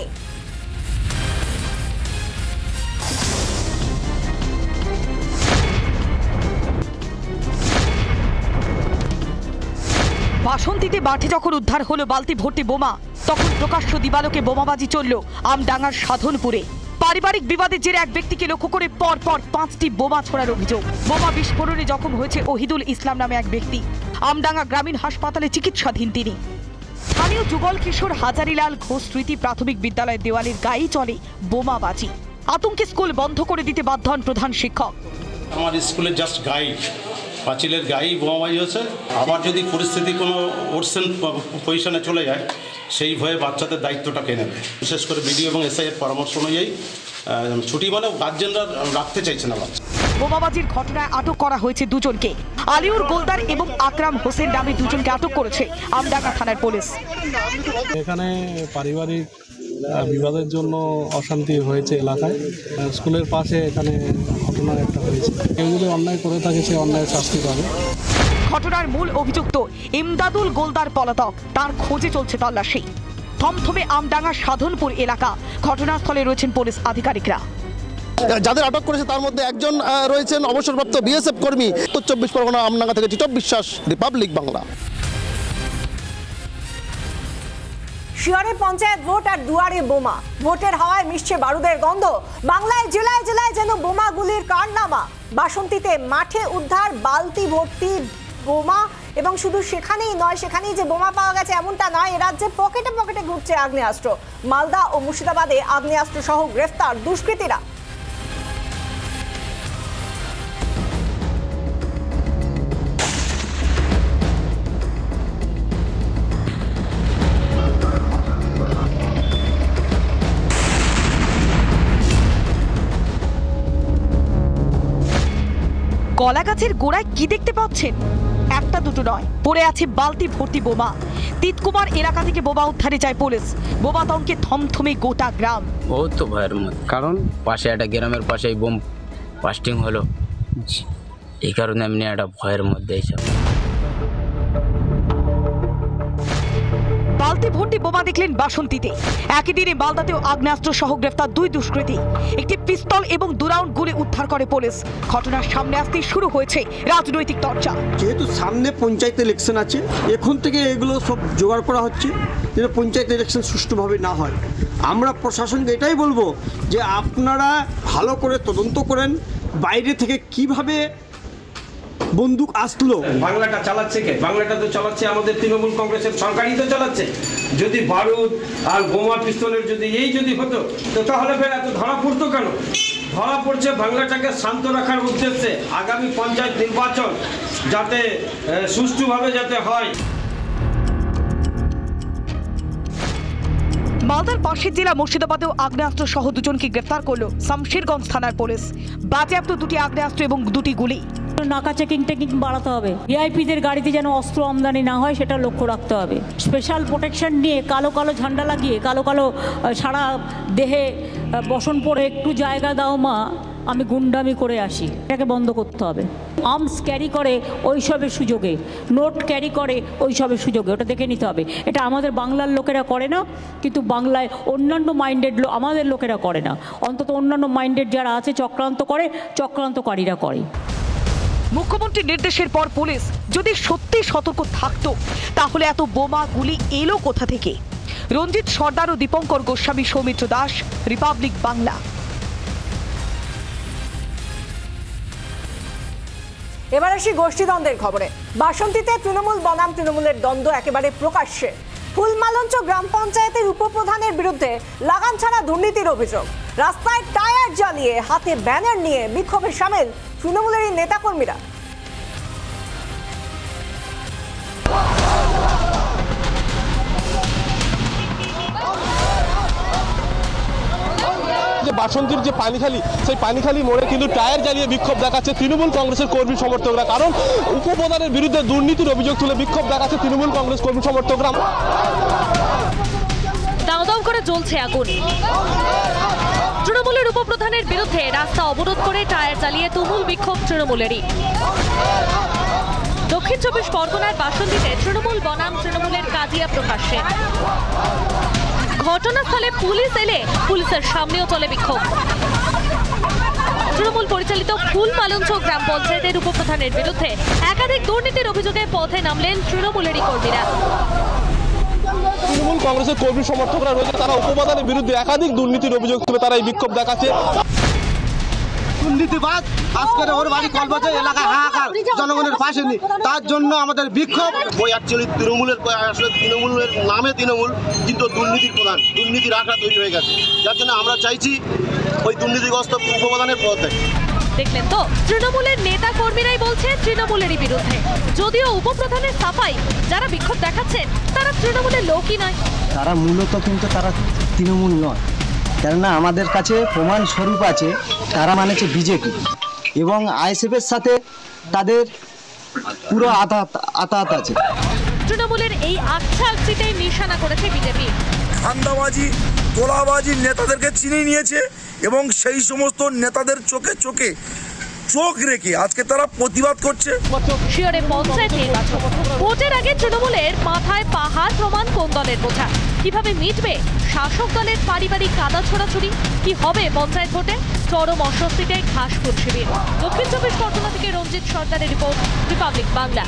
বাসন্তীতে মাঠে যখন উদ্ধার হলো বালতি ভর্তি বোমা, তখন প্রকাশ্য দিবালোকে বোমাবাজি চলল আমডাঙ্গার সাধনপুরে। পারিবারিক বিবাদের জেরে এক ব্যক্তিকে লক্ষ্য করে পরপর 5টি বোমা ছোড়ার অভিযোগ। বোমা বিস্ফোরণে জখম হয়েছে ওহিদুল ইসলাম নামে এক ব্যক্তি। আমডাঙ্গা গ্রামীণ হাসপাতালে চিকিৎসাধীন তিনি। স্থানীয় যুগল কিশোর হাজারিলাল ঘোষ স্মৃতি প্রাথমিক বিদ্যালয়ের দেওয়ালের গায়ে চলে বোমাবাজি। আতঙ্কে স্কুল বন্ধ করে দিতে বাধ্য হন প্রধান শিক্ষক। আমার স্কুলের জাস্ট গাইড পাঁচিলের গায়েই বোমাবাজি হচ্ছে। আবার যদি পরিস্থিতি কোনো ওরসেন পজিশনে চলে যায় সেই ভয়ে বাচ্চাদের দায়িত্বটা কে নেবে? বিশেষ করে বিডিও এবং এসআই এর পরামর্শ অনুযায়ী ছুটি মানে গার্জেনরা রাখতে চাইছে না বাচ্চা। বোমাবাজির ঘটনায় আটক করা হয়েছে দুজনকে। আলিউর গোলদার এবং আকরাম হোসেন নামে দুজনকে আটক করেছে আমডাঙ্গা থানার পুলিশ। এখানে পারিবারিক বিবাদের জন্য অশান্তি হয়েছে এলাকায়। স্কুলের পাশে এখানে ঘটনা একটা হয়েছে। কেউ যদি অন্যায় করে থাকে সে অন্যায় শাস্তি পাবে। ঘটনার মূল অভিযুক্ত ইমদাদুল গোলদার পলাতক, তার খোঁজে চলছে তল্লাশি। থমথমে আমডাঙ্গা সাধনপুর এলাকা। ঘটনাস্থলে রয়েছেন পুলিশ আধিকারিকরা। যাদের আটক করেছে তার মধ্যে একজন রয়েছেন অবসরপ্রাপ্ত বিএসএফ কর্মী। উত্তর 24 পরগনা আমডাঙ্গা থেকে টিটপ বিশ্বাস, রিপাবলিক বাংলা। শিয়রে পঞ্চায়েত ভোট আর দুয়ারে বোমা। ভোটের হাওয়ায় মিশছে বারুদের গন্ধ। বাংলায় জেলায় জেলায় যেন বোমাগুলির কারনামা। বাসন্তীতে মাঠে উদ্ধার বালতি ভর্তি বোমা, এবং শুধু সেখানেই নয়, সেখানেই যে বোমা পাওয়া গেছে এমনটা নয়, এ রাজ্যে পকেটে পকেটে ঘুরছে আগ্নেয়াস্ত্র। মালদা ও মুর্শিদাবাদে আগ্নেয়াস্ত্র সহ গ্রেফতার দুষ্কৃতীরা। কলা গাছের গোড়ায় কি দেখতে পাচ্ছেন? একটা দুটো নয়, পড়ে আছে বালতি ভর্তি বোমা। তিতকুমার এলাকা থেকে বোমা উদ্ধারে যায় পুলিশ। বোমা তঙ্কে থমথমে গোটা গ্রাম। বহুত তো ভয়ের মধ্যে, কারণ পাশে একটা গ্রামের পাশেই বোম পাস্টিং হলো, এই কারণে এমনি একটা ভয়ের মধ্যে এইসব। বালতি ভর্তি বোমা দেখলেন বাসন্তীতে। একই দিনে মালদাতেও আগ্নেয়াস্ত্র সহ গ্রেফতার দুই দুষ্কৃতী। একটি পিস্তল এবং 2 রাউন্ড গুলি উদ্ধার করে পুলিশ। ঘটনার সামনে আসতেই শুরু হয়েছে রাজনৈতিক চর্চা। যেহেতু সামনে পঞ্চায়েত ইলেকশন আছে, এখন থেকে এগুলো সব জোগাড় করা হচ্ছে যেন পঞ্চায়েত ইলেকশন সুষ্ঠুভাবে না হয়। আমরা প্রশাসনকে এটাই বলবো যে আপনারা ভালো করে তদন্ত করেন, বাইরে থেকে কিভাবে বন্দুক আসলো। বাংলাটা চালাচ্ছে কে? বাংলাটা তো চালাচ্ছে আমাদের তৃণমূল কংগ্রেসের সরকারই তো চালাচ্ছে। যদি বারুদ আর বোমা পিস্তলের যদি হতো তো তাহলে ফের এত ধরা পড়তো কেন? ধরা পড়ছে বাংলাটাকে শান্ত রাখার উদ্দেশ্যে। আগামী পঞ্চায়েত নির্বাচন যাতে সুষ্ঠুভাবে যাতে হয়। মালদার পাশের জেলা মুর্শিদাবাদেও আগ্নেয়াস্ত্র সহ দুজনকে গ্রেফতার করলো শামশেরগঞ্জ থানার পুলিশ। বাজেয়াপ্ত 2টি আগ্নেয়াস্ত্র এবং 2টি গুলি। নাকা চেকিং বাড়াতে হবে। ভিআইপিদের গাড়িতে যেন অস্ত্র আমদানি না হয় সেটা লক্ষ্য রাখতে হবে। স্পেশাল প্রোটেকশন নিয়ে কালো কালো ঝান্ডা লাগিয়ে কালো কালো সারা দেহে বসন পরে একটু জায়গা দাও মা, আমি গুন্ডামি করে আসি, এটাকে বন্ধ করতে হবে। আর্মস ক্যারি করে ওইসবের সুযোগে, নোট ক্যারি করে ওইসবের সুযোগে, ওটা দেখে নিতে হবে। এটা আমাদের বাংলার লোকেরা করে না, কিন্তু বাংলায় অন্যান্য মাইন্ডেড আমাদের লোকেরা করে না। অন্তত অন্যান্য মাইন্ডেড যারা আছে চক্রান্ত করে, চক্রান্তকারীরা করে। মুখ্যমন্ত্রীর নির্দেশের পর পুলিশ যদি সত্যি সতর্ক থাকতো তাহলে এত বোমা গুলি এলো কোথা থেকে? রঞ্জিত সর্দার ও দীপঙ্কর গোস্বামী, সৌমিত্র দাস, রিপাবলিক বাংলা। এবার আসি গোষ্ঠীদ্বন্দ্বের খবরে। বাসন্তীতে তৃণমূল বনাম তৃণমূলের দ্বন্দ্ব একেবারে প্রকাশ্যে। ফুলমালঞ্চ গ্রাম পঞ্চায়েতের উপপ্রধানের বিরুদ্ধে লাগাম ছাড়া দুর্নীতির অভিযোগ। রাস্তায় টায়ার জ্বালিয়ে হাতে ব্যানার নিয়ে বিক্ষোভে সামিল তৃণমূলের নেতাকর্মীরা। বাসন্তীর যে পানিখালি, সেই পানিখালি মোড়ে কিন্তু টায়ার জ্বালিয়ে বিক্ষোভ দেখাচ্ছে তৃণমূল কংগ্রেসের কর্মী সমর্থকরা। কারণ উপপ্রধানের বিরুদ্ধে দুর্নীতির অভিযোগ তুলে বিক্ষোভ দেখাচ্ছে তৃণমূল কংগ্রেস কর্মী সমর্থকরা। দাও দাও করে জ্বলছে আগুন। তৃণমূলের উপপ্রধানের বিরুদ্ধে রাস্তা অবরোধ করে টায়ার জ্বালিয়ে তুমুল বিক্ষোভ তৃণমূলেরই। দক্ষিণ 24 পরগনার বাসন্তীতে তৃণমূল বনাম তৃণমূলের কাজিয়া প্রকাশ্যে। ঘটনাস্থলে পুলিশ এলে পুলিশের সামনেও চলে বিক্ষোভ। তৃণমূল পরিচালিত ফুলমালঞ্চ গ্রাম পঞ্চায়েতের উপপ্রধানের বিরুদ্ধে একাধিক দুর্নীতির অভিযোগে পথে নামলেন তৃণমূলেরই কর্মীরা। তৃণমূল কংগ্রেসের কর্মী সমর্থকরা রয়েছে, তারা উপপ্রধানের বিরুদ্ধে একাধিক দুর্নীতির অভিযোগ তুলে তারা এই বিক্ষোভ দেখাচ্ছে। দুর্নীতিবাদ আজকের ওর বাড়ি কলবাজার এলাকায় হাহাকার, জনগণের পাশে নেই, তার জন্য আমাদের বিক্ষোভ। ওই অ্যাকচুয়ালি তৃণমূলের আসলে তৃণমূলের নামে তৃণমূল, কিন্তু দুর্নীতির প্রধান, দুর্নীতির আখড়া তৈরি হয়ে গেছে। যার জন্য আমরা চাইছি ওই দুর্নীতিগ্রস্ত উপপ্রধানের পদত্যাগ। দেখলেন তো, তৃণমূলের নেতা কর্মীরাই বলছে তৃণমূলেরই বিরুদ্ধে, যদিও উপপ্রধানের সাফাই যারা বিক্ষোভ দেখাচ্ছেন তারা তৃণমূলের লোকই নয়। তারা মূলত কিন্তু তারা তৃণমূল নয়, কেননা আমাদের কাছে প্রমাণ স্বরূপ আছে তারা মানেছে বিজেপি এবং আইএসএফের সাথে তাদের পুরো আতাত আছে। তৃণমূলের এই আচ্ছাচিতেই নিশানা করেছে বিজেপি। ধান্দাবাজি তোলাবাজির নেতাদেরকে চিনে নিয়েছে এবং সেই সমস্ত নেতাদের চোখে চোখে চোখ রেখে আজকে তারা প্রতিবাদ করছে। শিয়রে পঞ্চায়েত নির্বাচন, ভোটের আগে তৃণমূলের মাথায় পাহাড় প্রমাণ কোন দলের বোঝা, কিভাবে মিটবে শাসক দলের পারিবারিক কাদা ছোড়াছুড়ি, কি হবে পঞ্চায়েত ভোটে, চরম অস্বস্তিতে ঘাসফুল শিবির। দক্ষিণ 24 পরগনা থেকে রঞ্জিত সর্দারের রিপোর্ট, রিপাবলিক বাংলা।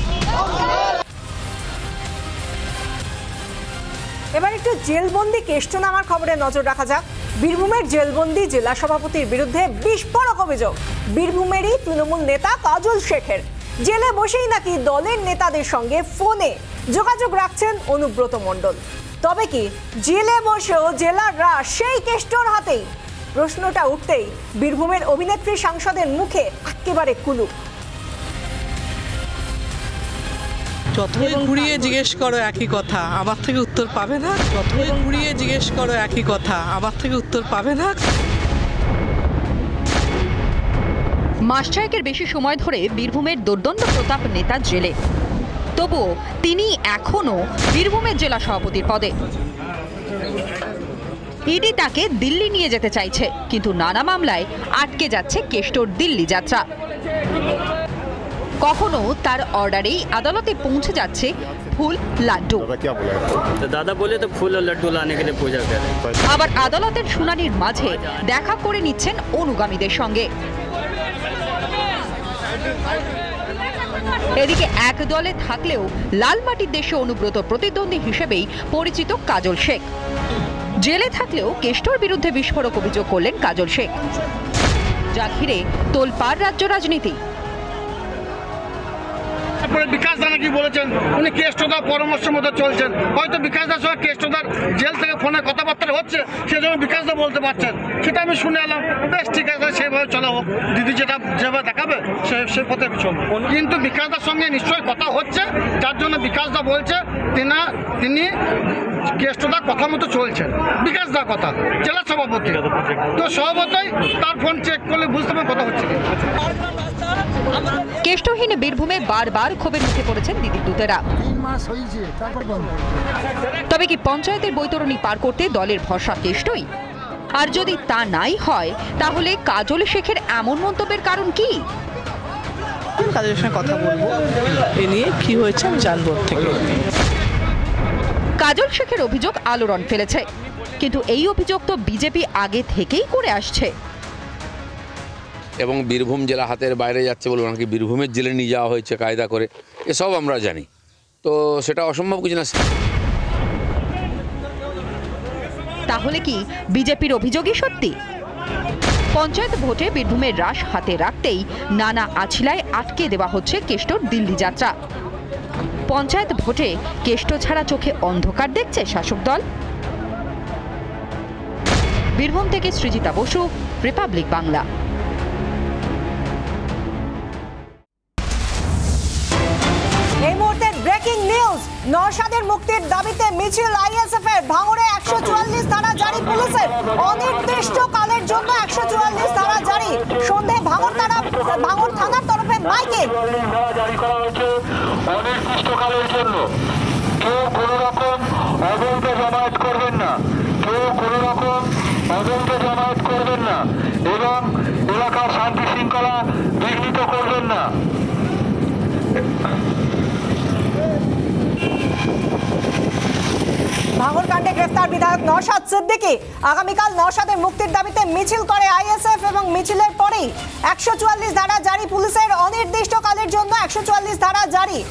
এবার একটু জেলবন্দি কেষ্টনামার খবরে নজর রাখা যাক। বীরভূমের জেলবন্দি জেলা সভাপতির বিরুদ্ধে বিস্ফোরক অভিযোগ বীরভূমেরই তৃণমূল নেতা কাজল শেখের। জেলে বসেই নাকি দলের নেতাদের সঙ্গে ফোনে যোগাযোগ রাখছেন অনুব্রত মণ্ডল। তবে কি জেলে বসেও জেলার রাশ সেই কেষ্টর হাতেই? প্রশ্নটা উঠতেই বীরভূমের অভিনেত্রী সাংসদের মুখে একেবারে কুলুপ। যতই ঘুরিয়ে জিজ্ঞেস করো একই কথা, আমার থেকে উত্তর পাবে না। যতই ঘুরিয়ে জিজ্ঞেস করো একই কথা, আমার থেকে উত্তর পাবে না। মাস ছয়েকের বেশি সময় ধরে বীরভূমের দুর্দণ্ড প্রতাপ নেতা জেলে, তবুও তিনি এখনো বীরভূমের জেলা সভাপতির পদে। ইডি তাকে দিল্লি নিয়ে যেতে চাইছে, কিন্তু নানা মামলায় আটকে যাচ্ছে কেষ্টর দিল্লি যাত্রা। কখনো তার অর্ডারেই আদালতে পৌঁছে যাচ্ছে ফুল লাড্ডু। দাদা বলে তো ফুল আর লাড্ডু লানে কে লিয়ে পূজা করে। আবার আদালতের শুনানির মাঝে দেখা করে নিচ্ছেন অনুগামীদের সঙ্গে। এদিকে এক দলে থাকলেও লালমাটির দেশে অনুব্রত প্রতিদ্বন্দ্বী হিসেবেই পরিচিত কাজল শেখ। জেলে থাকলেও কেষ্টর বিরুদ্ধে বিস্ফোরক অভিযোগ করলেন কাজল শেখ, যা ঘিরে তোলপাড় রাজ্য রাজনীতি। বিকাশ দা নাকি বলেছেন উনি কেষ্টদার পরামর্শ মতো চলছেন, হয়তো বিকাশ দার সঙ্গে কেষ্টদার জেল থেকে ফোনে কথাবার্তা হচ্ছে, সেজন্য বিকাশ দা বলতে পারছেন। সেটা আমি শুনে এলাম, বেশ ঠিক আছে, সেভাবে চলা হোক, দিদি যেভাবে দেখাবে সে পথে চলবে। কিন্তু বিকাশ দার সঙ্গে নিশ্চয়ই কথা হচ্ছে, যার জন্য বিকাশ দা বলছে তিনি কেষ্টদার কথা মতো চলছেন। বিকাশ দার কথা জেলা সভাপতি, তো সভাপতি তার ফোন চেক করলে বুঝতে পারবেন কথা হচ্ছে। কেষ্টহীন বীরভূমে বারবার ক্ষোভের মুখে পড়েছেন দিদির দূতেরা। তবে কি পঞ্চায়েতের বৈতরণী পার করতে দলের ভরসা কেষ্টই? আর যদি তা নাই হয়, তাহলে কাজল শেখের এমন মন্তব্যের কারণ কি? কাজলের সঙ্গে কথা বলবো, এ নিয়ে কি হয়েছে আমি জানবো থেকে। কাজল শেখের অভিযোগ আলোড়ন ফেলেছে, কিন্তু এই অভিযোগ তো বিজেপি আগে থেকেই করে আসছে। এবং বীরভূম জেলা হাতের বাইরে যাচ্ছে বলে ওনাকে বীরভূমের জেলে নিয়ে যাওয়া হয়েছে কায়দা করে, এসব আমরা জানি, তো সেটা অসম্ভব কিছু না। তাহলে কি বিজেপির অভিযোগই সত্যি? পঞ্চায়েত ভোটে বীরভূমের রাশ হাতে রাখতেই নানা আছিলায় আটকে দেওয়া হচ্ছে কেষ্টর দিল্লি যাত্রা। পঞ্চায়েত ভোটে কেষ্ট ছাড়া চোখে অন্ধকার দেখছে শাসক দল। বীরভূম থেকে সৃজিতা বসু, রিপাবলিক বাংলা। এই মুহূর্তের ব্রেকিং নিউজ, নওশাদের মুক্তির দাবিতে মিছিল আইএসএফ এর। ভাঙড়ে 144 ধারা জারি পুলিশের, অনির্দিষ্টকালের জন্য 144 ধারা জারি। সন্ধে ভাঙড় থানার তরফে মাইকে জারি করা হয়েছে অনির্দিষ্টকালের জন্য। কেউ কোনো রকম অবৈধ জমায়েত করবেন না, কেউ কোনো রকম অবৈধ জমায়েত করবেন না এবং এলাকার শান্তি শৃঙ্খলা বিঘ্নিত করবেন না। ভাঙড় কাণ্ডে গ্রেফতার বিধায়ক নওশাদ সিদ্দিকী। আগামীকাল নওশাদের মুক্তির দাবিতে মিছিল করে আইএসএফ এবং মিছিলের পরেই 144 ধারা জারি পুলিশের, অনির্দিষ্টকালের জন্য 144 ধারা জারি।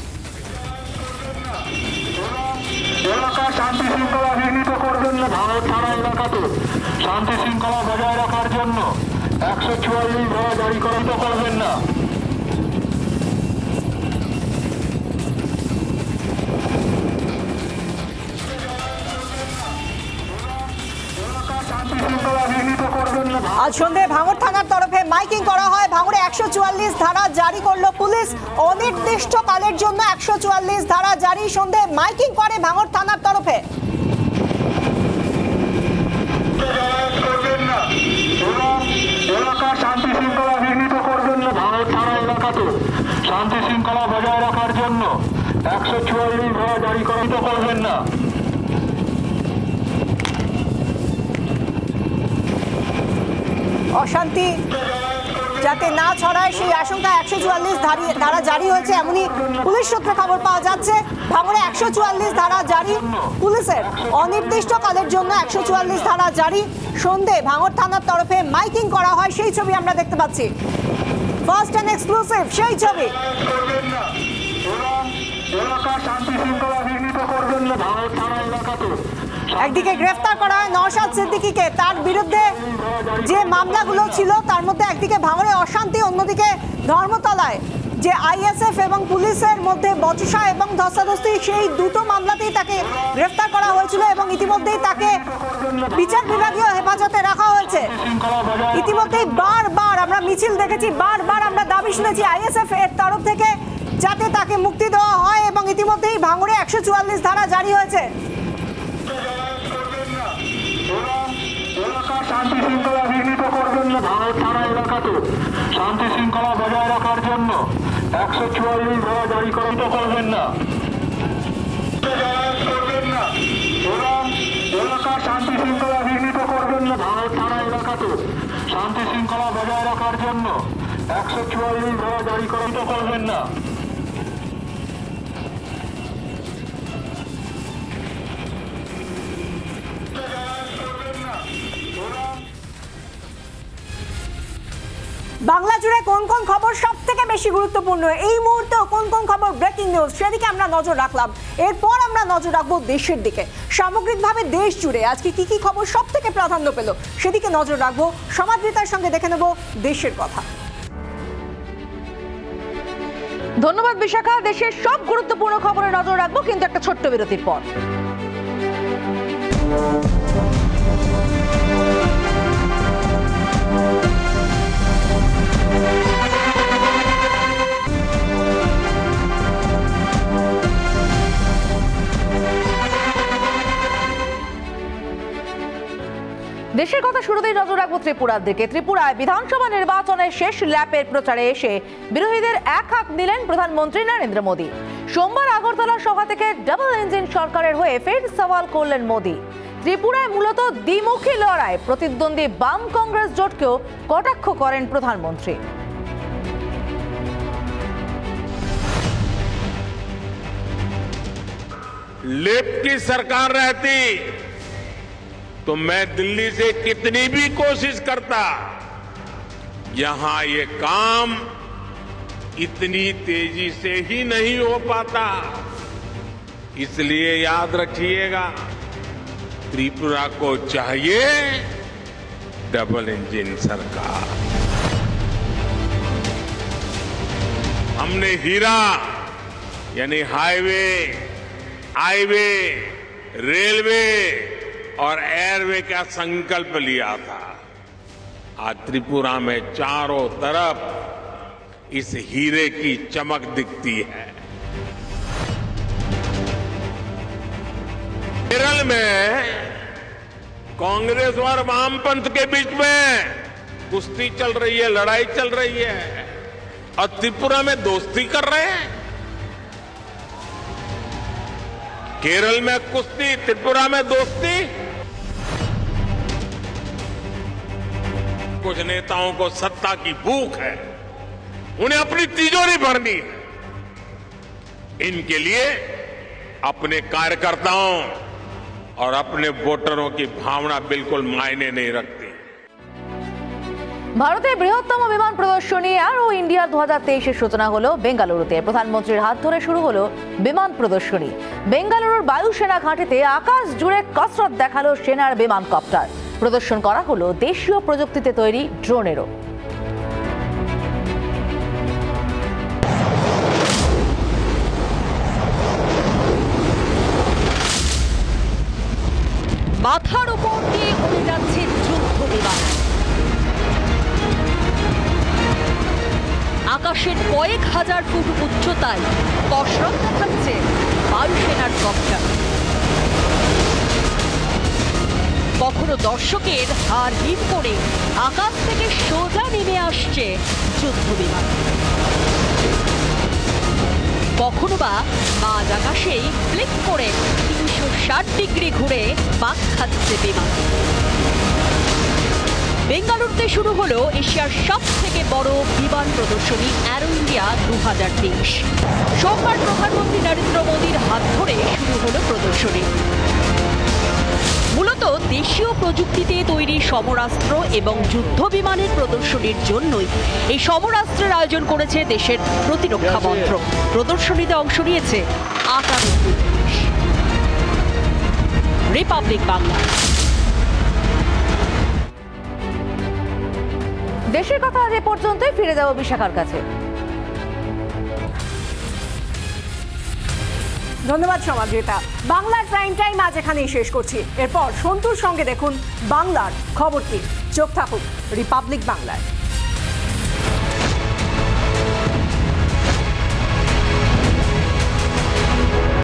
এলাকার শান্তি শৃঙ্খলা বিঘ্নিত করবেন না। ভাঙড় থানা এলাকাতে শান্তি শৃঙ্খলা বজায় রাখার জন্য 144 ধারা জারি করবেন না। শান্তি শৃঙ্খলা বিঘ্নিত করবেন না। আজ সন্ধ্যে ভাঙড় থানার তরফে মাইকিং করা হয়। ভাঙড়ে 144 ধারা জারি করলো পুলিশ। অনির্দিষ্টকালের জন্য 144 ধারা জারি। সন্ধ্যে মাইকিং করে ভাঙড় থানার তরফে। এলাকা শান্তি শৃঙ্খলা বিঘ্নিত করবেন না। ভাঙড় থানা এলাকাতে শান্তি শৃঙ্খলা বজায় রাখার জন্য 144 ধারা জারি করবেন না। অশান্তি যাতে না ছড়ায় সেই আশঙ্কা 144 ধারা জারি হয়েছে, এমনই পুলিশ সূত্রে খবর পাওয়া যাচ্ছে। ভাঙড়ে 144 ধারা জারি পুলিশের। অনির্দিষ্টকালের জন্য 144 ধারা জারি। সন্ধ্যে ভাঙড় থানার তরফে মাইকিং করা হয়, সেই ছবি আমরা দেখতে পাচ্ছি। ফার্স্ট অ্যান্ড এক্সক্লুসিভ সেই ছবি। একদিকে গ্রেফতার করা হয় নওশাদ সিদ্দিকীকে, তার বিরুদ্ধে যে মামলাগুলো ছিল তার মধ্যে একদিকে ভাঙড়ে অশান্তি, অন্যদিকে ধর্মতলায় যে আইএসএফ এবং পুলিশের মধ্যে বচসা এবং ধস্তাধস্তি, সেই দুটো মামলাতেই তাকে গ্রেফতার করা হয়েছিল এবং ইতিমধ্যেই তাকে বিচার বিভাগীয় হেফাজতে রাখা হয়েছে। ইতিমধ্যেই বারবার আমরা মিছিল দেখেছি, বারবার আমরা দাবি শুনেছি আইএসএফ এর তরফ থেকে যাতে তাকে মুক্তি দেওয়া হয় এবং ইতিমধ্যেই ভাঙড়ে 144 ধারা জারি হয়েছে। শান্তি শৃঙ্খলা বিঘ্নিত করবেন না। ভাঙড় থানা এলাকাতে শান্তি শৃঙ্খলা বজায় রাখার জন্য 144 ধারা জারি করবেন না। এলাকা শান্তি শৃঙ্খলা বিঘ্নিত করবেন না। ভাঙড় থানা এলাকাতে শান্তি শৃঙ্খলা বজায় রাখার জন্য 144 ধারা জারি করবেন না। বাংলা জুড়ে কোন কোন খবর সব থেকে বেশি গুরুত্বপূর্ণ, এই মুহূর্তে কোন কোন খবর ব্রেকিং নিউজ, সেদিকে আমরা নজর রাখলাম। এরপর আমরা নজর রাখবো দেশের দিকে। সামগ্রিকভাবে দেশ জুড়ে আজকে কি কি খবর সব থেকে প্রাধান্য পেল সেদিকে নজর রাখবো। সমাদৃতার সঙ্গে দেখে নেব দেশের কথা। ধন্যবাদ বিশাখা। দেশের সব গুরুত্বপূর্ণ খবরে নজর রাখবো, কিন্তু একটা ছোট্ট বিরতির পর। দেশের কথা শুরুতেই নজর রাখবো ত্রিপুরার দিকে। ত্রিপুরায় বিধানসভা নির্বাচনের শেষ ল্যাপের প্রচারে এসে বিরোধীদের এক হাঁক দিলেন প্রধানমন্ত্রী নরেন্দ্র মোদী। সোমবার আগরতলা সভা থেকে ডাবল ইঞ্জিন সরকারের হয়ে ফের সওয়াল করলেন মোদী। ত্রিপুরায় মূলত দ্বিমুখী লড়াই, প্রতিদ্বন্দ্বী বাম কংগ্রেস জোটকেও কটাক্ষ করেন প্রধানমন্ত্রী। लेफ्ट की सरकार रहती तो मैं दिल्ली से कितनी भी कोशिश करता, यहां ये काम इतनी तेजी से ही नहीं हो पाता। इसलिए याद रखिएगा, त्रिपुरा को चाहिए डबल इंजन सरकार। हमने हीरा यानी हाईवे, हाईवे, रेलवे और एयरवे का संकल्प लिया था। आज त्रिपुरा में चारों तरफ इस हीरे की चमक दिखती है। केरल में कांग्रेस और वामपंथ के बीच में कुश्ती चल रही है, लड़ाई चल रही है, और त्रिपुरा में दोस्ती कर रहे हैं। केरल में कुश्ती, त्रिपुरा में दोस्ती। कुछ नेताओं को सत्ता की भूख है, उन्हें अपनी तिजोरी भरनी है। इनके लिए अपने कार्यकर्ताओं और अपने वोटरों की भावना बिल्कुल मायने नहीं रखती। ভারতের বৃহত্তম বিমান প্রদর্শনী এরো ইন্ডিয়া 2023 এর সূচনা হলো বেঙ্গালুরুতে। প্রধানমন্ত্রীর হাত ধরে শুরু হলো বিমান প্রদর্শনী। বেঙ্গালুরুর বায়ুসেনা ঘাঁটিতে আকাশ জুড়ে কসরত দেখালো সেনার বিমান কপ্টার। প্রদর্শন করা হলো দেশীয় প্রযুক্তিতে তৈরি ড্রোনেরও। মাথার উপর দিয়ে উড়ে যাচ্ছে যুদ্ধ বিমান। আকাশের কয়েক হাজার ফুট উচ্চতায় কসরত দেখাচ্ছে বায়ুসেনার কপ্টার। কখনো দর্শকের হাড় হিম করে আকাশ থেকে সোজা নেমে আসছে যুদ্ধ বিমান, কখনো বা মাঝ আকাশেই ফ্লিক করে 360 ডিগ্রি ঘুরে পাক খাচ্ছে বিমান। বেঙ্গালুরুতে শুরু হলো এশিয়ার সব থেকে বড় বিমান প্রদর্শনী অ্যারো ইন্ডিয়া 2023। সোমবার প্রধানমন্ত্রী নরেন্দ্র মোদীর হাত ধরে শুরু হলো প্রদর্শনী। মূলত দেশীয় প্রযুক্তিতে তৈরি সমরাস্ত্র এবং যুদ্ধ বিমানের প্রদর্শনীর জন্যই এই সমরাস্ত্রের আয়োজন করেছে দেশের প্রতিরক্ষা মন্ত্রক। প্রদর্শনীতে অংশ নিয়েছে 98 দেশ। রিপাবলিক বাংলা। দেশের কথা আজ এ পর্যন্তই, ফিরে যাব বিশাখার কাছে। ধন্যবাদ সমাজেতা। বাংলার প্রাইম টাইম আজ এখানেই শেষ করছি। এরপর সন্তুর সঙ্গে দেখুন বাংলার খবর কি। চোখ থাকুক রিপাবলিক বাংলায়।